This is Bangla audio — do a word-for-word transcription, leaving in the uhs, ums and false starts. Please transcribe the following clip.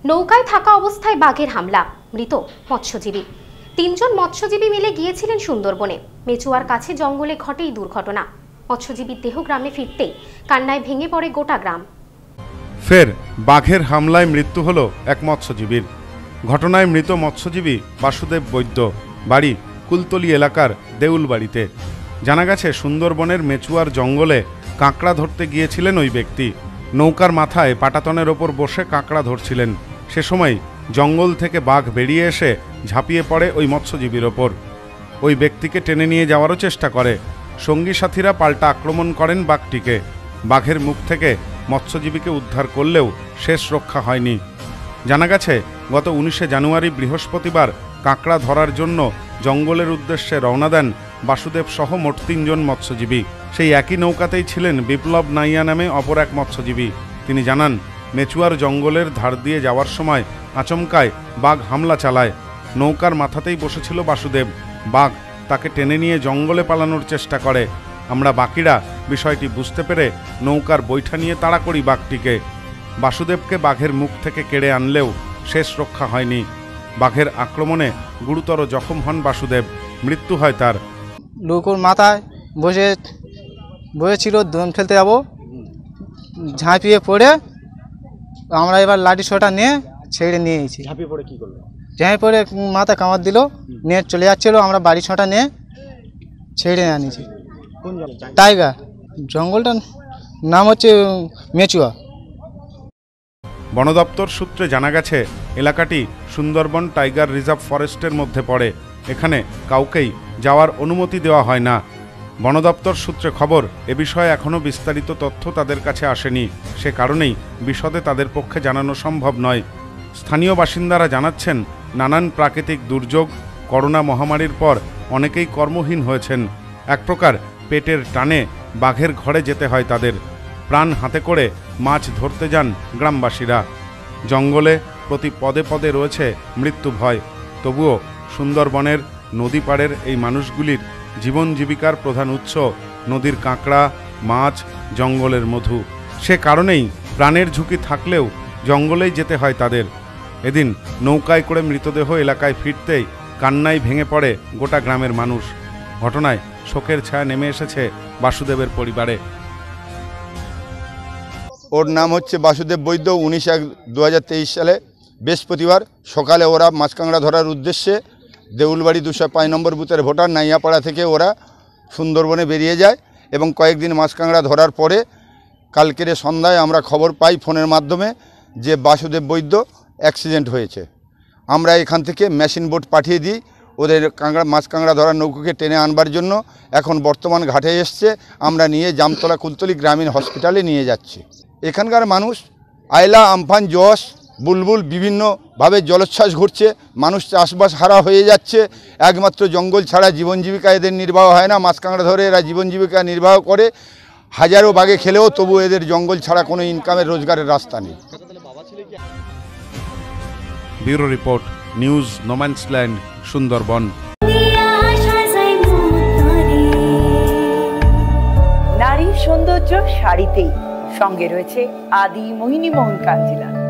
নৌকায় থাকা অবস্থায় বাঘের হামলা, মৃত মৎস্যজীবী। তিনজন মৎস্যজীবী মিলে গিয়েছিলেন সুন্দরবনে। মেচুয়ার কাছে জঙ্গলে ঘটেই দুর্ঘটনা। মৎস্যজীবীর দেহ গ্রামে ফিরতেই কান্নায় ভেঙে পড়ে গোটা গ্রাম। ফের বাঘের হামলায় মৃত্যু হলো এক মৎস্যজীবীর। ঘটনায় মৃত মৎস্যজীবী বাসুদেব বৈদ্য, বাড়ি কুলতলি এলাকার দেউলবাড়িতে। জানা গেছে সুন্দরবনের মেচুয়ার জঙ্গলে কাঁকড়া ধরতে গিয়েছিলেন ওই ব্যক্তি। নৌকার মাথায় পাটাতনের ওপর বসে কাঁকড়া ধরছিলেন। সে সময় জঙ্গল থেকে বাঘ বেরিয়ে এসে ঝাঁপিয়ে পড়ে ওই মৎস্যজীবীর ওপর। ওই ব্যক্তিকে টেনে নিয়ে যাওয়ারও চেষ্টা করে। সঙ্গী সাথীরা পাল্টা আক্রমণ করেন বাঘটিকে। বাঘের মুখ থেকে মৎস্যজীবীকে উদ্ধার করলেও শেষ রক্ষা হয়নি। জানা গেছে গত উনিশে জানুয়ারি বৃহস্পতিবার কাঁকড়া ধরার জন্য জঙ্গলের উদ্দেশ্যে রওনা দেন বাসুদেব সহ মোট তিনজন মৎস্যজীবী। সেই একই নৌকাতেই ছিলেন বিপ্লব নাইয়া নামে অপর এক মৎস্যজীবী। তিনি জানান, মেচুয়ার জঙ্গলের ধার দিয়ে যাওয়ার সময় আচমকায় বাঘ হামলা চালায়। নৌকার মাথাতেই বসেছিল বাসুদেব। বাঘ তাকে টেনে নিয়ে জঙ্গলে পালানোর চেষ্টা করে। আমরা বাকিরা বিষয়টি বুঝতে পেরে নৌকার বৈঠা নিয়ে তাড়া করি বাঘটিকে। বাসুদেবকে বাঘের মুখ থেকে কেড়ে আনলেও শেষ রক্ষা হয়নি। বাঘের আক্রমণে গুরুতর জখম হন বাসুদেব। মৃত্যু হয় তার। নৌকোর মাথায় বসে বসেছিল, দম ফেলতে যাবো, ঝাঁপিয়ে পড়ে আমরা এবার লাঠি ছোটা নিয়ে ছেড়ে নিয়েছি। ঝাঁপিয়ে পড়ে কী করলো? ঝাঁপিয়ে পড়ে মাথা কামড় দিল, নিয়ে চলে যাচ্ছিলো। আমরা বাড়ি ছোটা নিয়ে ছেড়ে আনিয়েছি। কোন জঙ্গল? টাইগার জঙ্গলটার নাম হচ্ছে মেচুয়া। বন দপ্তর সূত্রে জানা গেছে এলাকাটি সুন্দরবন টাইগার রিজার্ভ ফরেস্টের মধ্যে পড়ে। এখানে কাউকেই যাওয়ার অনুমতি দেওয়া হয় না। বন দপ্তর সূত্রে খবর, এ বিষয়ে এখনও বিস্তারিত তথ্য তাদের কাছে আসেনি। সে কারণেই বিশদে তাদের পক্ষে জানানো সম্ভব নয়। স্থানীয় বাসিন্দারা জানাচ্ছেন, নানান প্রাকৃতিক দুর্যোগ, করোনা মহামারীর পর অনেকেই কর্মহীন হয়েছেন। এক প্রকার পেটের টানে বাঘের ঘরে যেতে হয় তাদের। প্রাণ হাতে করে মাছ ধরতে যান গ্রামবাসীরা। জঙ্গলে প্রতি পদে পদে রয়েছে মৃত্যু ভয়। তবুও সুন্দরবনের নদী পাড়ের এই মানুষগুলির জীবন জীবিকার প্রধান উৎস নদীর কাঁকড়া, মাছ, জঙ্গলের মধু। সে কারণেই প্রাণের ঝুঁকি থাকলেও জঙ্গলেই যেতে হয় তাদের। এদিন নৌকায় করে মৃতদেহ এলাকায় ফিরতেই কান্নায় ভেঙে পড়ে গোটা গ্রামের মানুষ। ঘটনায় শোকের ছায়া নেমে এসেছে বাসুদেবের পরিবারে। ওর নাম হচ্ছে বাসুদেব বৈদ্য। উনিশ এক দু হাজার তেইশ সালে বৃহস্পতিবার সকালে ওরা মাছ কাঁকড়া ধরার উদ্দেশ্যে দেউলবাড়ি দুশো পাঁচ নম্বর বুথের ভোটার নাইয়াপাড়া থেকে ওরা সুন্দরবনে বেরিয়ে যায় এবং কয়েকদিন মাছ কাঁকড়া ধরার পরে কালকের সন্ধ্যায় আমরা খবর পাই ফোনের মাধ্যমে যে বাসুদেব বৈদ্য অ্যাক্সিডেন্ট হয়েছে। আমরা এখান থেকে মেশিন বোট পাঠিয়ে দিই ওদের কাঁকড়া মাছ কাঁকড়া ধরার নৌকোকে টেনে আনবার জন্য। এখন বর্তমান ঘাটে এসছে, আমরা নিয়ে জামতলা কুলতলি গ্রামীণ হসপিটালে নিয়ে যাচ্ছি। এখানকার মানুষ আয়লা, আমফান, জস, বুলবুল বিভিন্নভাবে জলোচ্ছ্বাস ঘটছে। মানুষ চাষবাস হারা হয়ে যাচ্ছে। একমাত্র জঙ্গল ছাড়া জীবন জীবিকা এদের নির্বাহ হয় না। মাছ কাঁকড়া ধরে এরা জীবন জীবিকা নির্বাহ করে। হাজারো বাঘে খেলেও তবু এদের জঙ্গল ছাড়া কোনো ইনকামের রোজগারের রাস্তা নেই। Bureau report, news no man's land, Sundarban. নারীর সৌন্দর্য শাড়িতেই, সঙ্গে রয়েছে আদি মোহিনী মোহন কাঞ্জিলা।